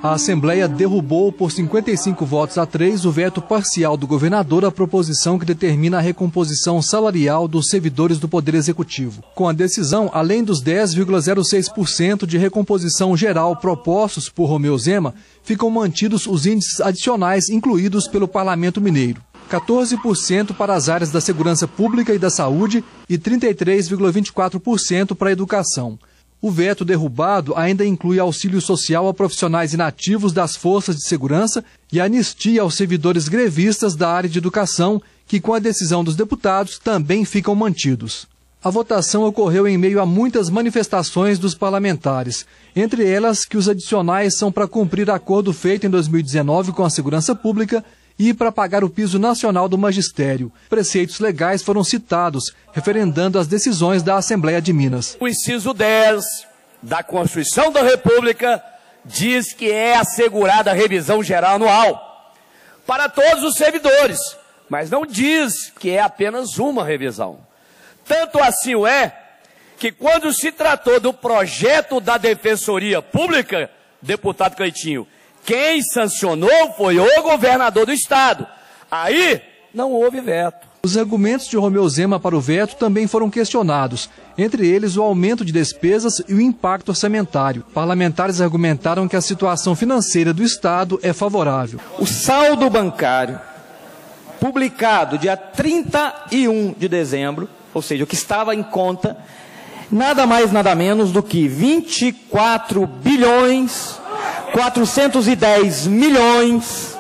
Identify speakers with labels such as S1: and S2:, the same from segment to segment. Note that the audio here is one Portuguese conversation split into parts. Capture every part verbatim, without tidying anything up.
S1: A Assembleia derrubou por cinquenta e cinco votos a três o veto parcial do governador à proposição que determina a recomposição salarial dos servidores do Poder Executivo. Com a decisão, além dos dez vírgula zero seis por cento de recomposição geral propostos por Romeu Zema, ficam mantidos os índices adicionais incluídos pelo Parlamento Mineiro. quatorze por cento para as áreas da segurança pública e da saúde e trinta e três vírgula vinte e quatro por cento para a educação. O veto derrubado ainda inclui auxílio social a profissionais inativos das forças de segurança e anistia aos servidores grevistas da área de educação, que com a decisão dos deputados também ficam mantidos. A votação ocorreu em meio a muitas manifestações dos parlamentares, entre elas que os adicionais são para cumprir acordo feito em dois mil e dezenove com a segurança pública e para pagar o piso nacional do magistério. Preceitos legais foram citados, referendando as decisões da Assembleia de Minas.
S2: O inciso dez da Constituição da República diz que é assegurada a revisão geral anual para todos os servidores, mas não diz que é apenas uma revisão. Tanto assim o é que quando se tratou do projeto da Defensoria Pública, deputado Cleitinho, quem sancionou foi o governador do estado. Aí não houve veto.
S1: Os argumentos de Romeu Zema para o veto também foram questionados, entre eles o aumento de despesas e o impacto orçamentário. Parlamentares argumentaram que a situação financeira do estado é favorável.
S3: O saldo bancário publicado dia trinta e um de dezembro, ou seja, o que estava em conta, nada mais nada menos do que vinte e quatro bilhões quatrocentos e dez milhões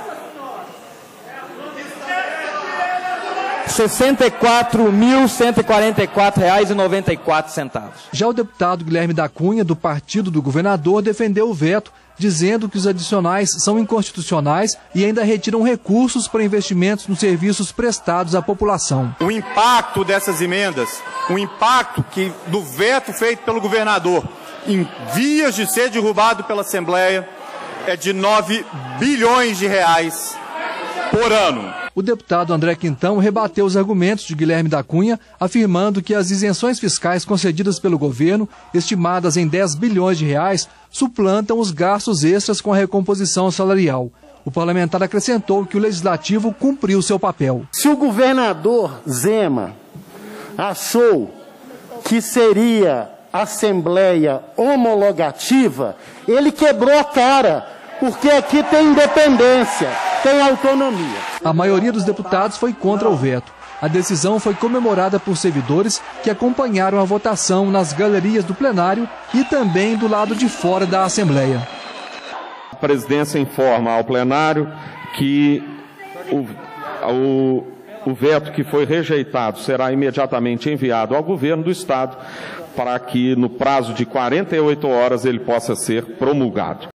S3: sessenta e quatro mil cento e quarenta e quatro reais e noventa e quatro centavos.
S1: Já o deputado Guilherme da Cunha, do partido do governador, defendeu o veto, dizendo que os adicionais são inconstitucionais e ainda retiram recursos para investimentos nos serviços prestados à população.
S4: O impacto dessas emendas, o impacto que, do veto feito pelo governador, em vias de ser derrubado pela Assembleia, é de nove bilhões de reais por ano.
S1: O deputado André Quintão rebateu os argumentos de Guilherme da Cunha, afirmando que as isenções fiscais concedidas pelo governo, estimadas em dez bilhões de reais, suplantam os gastos extras com a recomposição salarial. O parlamentar acrescentou que o legislativo cumpriu seu papel.
S5: Se o governador Zema achou que seria Assembleia homologativa, ele quebrou a cara, porque aqui tem independência, tem autonomia.
S1: A maioria dos deputados foi contra o veto. A decisão foi comemorada por servidores que acompanharam a votação nas galerias do plenário e também do lado de fora da Assembleia.
S6: A presidência informa ao plenário que o, o, o veto que foi rejeitado será imediatamente enviado ao governo do estado para que, no prazo de quarenta e oito horas, ele possa ser promulgado.